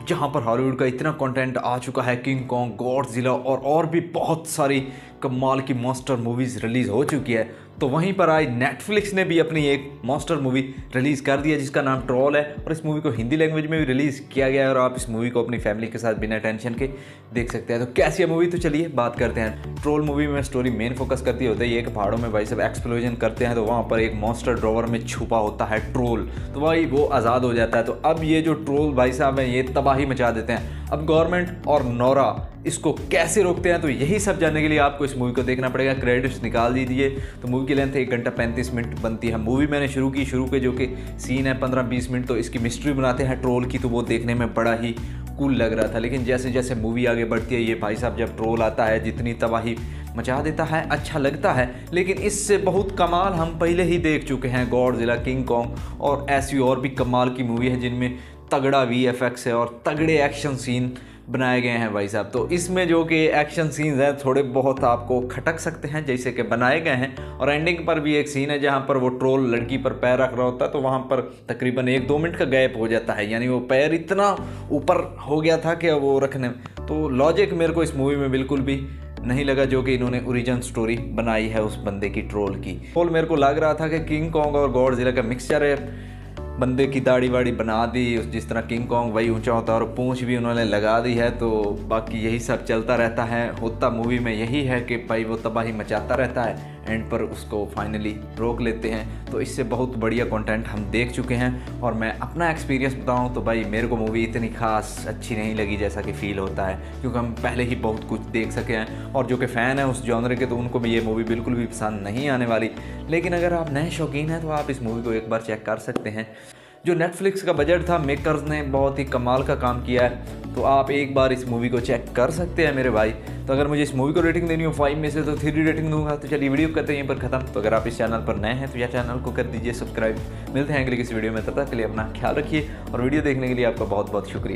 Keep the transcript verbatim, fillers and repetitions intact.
जहां पर हॉलीवुड का इतना कंटेंट आ चुका है, किंग कॉन्ग, गॉडजिला और और भी बहुत सारी कमाल की मॉन्स्टर मूवीज़ रिलीज़ हो चुकी है, तो वहीं पर आज नेटफ्लिक्स ने भी अपनी एक मॉन्स्टर मूवी रिलीज़ कर दी है जिसका नाम ट्रोल है। और इस मूवी को हिंदी लैंग्वेज में भी रिलीज़ किया गया है और आप इस मूवी को अपनी फैमिली के साथ बिना टेंशन के देख सकते हैं। तो कैसी है मूवी, तो चलिए बात करते हैं। ट्रोल मूवी में स्टोरी मेन फोकस करती होता है ये कि पहाड़ों में भाई सब एक्सप्लोजन करते हैं, तो वहाँ पर एक मॉन्स्टर ड्रॉवर में छुपा होता है ट्रोल, तो भाई वो आज़ाद हो जाता है। तो अब ये जो ट्रोल भाई साहब हैं ये तबाही मचा देते हैं। अब गवर्नमेंट और नोरा इसको कैसे रोकते हैं, तो यही सब जानने के लिए आपको इस मूवी को देखना पड़ेगा। क्रेडिट्स निकाल दीजिए। तो मूवी की लेंथ एक घंटा पैंतीस मिनट बनती है। मूवी मैंने शुरू की शुरू के जो कि सीन है पंद्रह बीस मिनट, तो इसकी मिस्ट्री बनाते हैं ट्रोल की, तो वो देखने में बड़ा ही कूल लग रहा था। लेकिन जैसे जैसे मूवी आगे बढ़ती है, ये भाई साहब जब ट्रोल आता है जितनी तबाही मचा देता है, अच्छा लगता है। लेकिन इससे बहुत कमाल हम पहले ही देख चुके हैं, गॉडजिला, किंग कॉन्ग और ऐसी और भी कमाल की मूवी है जिनमें तगड़ा वी एफ एक्स है और तगड़े एक्शन सीन बनाए गए हैं भाई साहब। तो इसमें जो कि एक्शन सीन्स हैं थोड़े बहुत आपको खटक सकते हैं जैसे कि बनाए गए हैं। और एंडिंग पर भी एक सीन है जहां पर वो ट्रोल लड़की पर पैर रख रहा होता है, तो वहां पर तकरीबन एक दो मिनट का गैप हो जाता है, यानी वो पैर इतना ऊपर हो गया था कि वो रखने, तो लॉजिक मेरे को इस मूवी में बिल्कुल भी नहीं लगा जो कि इन्होंने ओरिजिनल स्टोरी बनाई है उस बंदे की ट्रोल की। ट्रोल मेरे को लग रहा था कि किंग कॉन्ग और गॉडजिला का मिक्सचर है। बंदे की दाढ़ी वाड़ी बना दी, जिस तरह किंग कॉन्ग वही ऊंचा होता है और पूंछ भी उन्होंने लगा दी है, तो बाकी यही सब चलता रहता है। होता मूवी में यही है कि भाई वो तबाही मचाता रहता है, एंड पर उसको फाइनली रोक लेते हैं। तो इससे बहुत बढ़िया कंटेंट हम देख चुके हैं। और मैं अपना एक्सपीरियंस बताऊं तो भाई मेरे को मूवी इतनी खास अच्छी नहीं लगी जैसा कि फ़ील होता है, क्योंकि हम पहले ही बहुत कुछ देख सके हैं। और जो कि फ़ैन है उस जॉनर के, तो उनको भी ये मूवी बिल्कुल भी पसंद नहीं आने वाली। लेकिन अगर आप नए शौकीन हैं तो आप इस मूवी को एक बार चेक कर सकते हैं। जो नेटफ्लिक्स का बजट था, मेकर्स ने बहुत ही कमाल का काम किया है, तो आप एक बार इस मूवी को चेक कर सकते हैं मेरे भाई। तो अगर मुझे इस मूवी को रेटिंग देनी हो फाइव में से तो थ्री रेटिंग दूंगा। तो चलिए वीडियो करते हैं यहीं पर खत्म। तो अगर आप इस चैनल पर नए हैं तो यह चैनल को कर दीजिए सब्सक्राइब। मिलते हैं अगले किसी वीडियो में, तब तक के लिए अपना ख्याल रखिए और वीडियो देखने के लिए आपका बहुत बहुत शुक्रिया।